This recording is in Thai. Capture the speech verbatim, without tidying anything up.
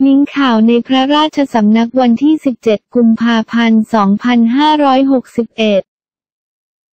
ลิงก์ข่าวในพระราชสำนักวันที่สิบเจ็ดกุมภาพันธ์สองพันห้าร้อยหกสิบเอ็ด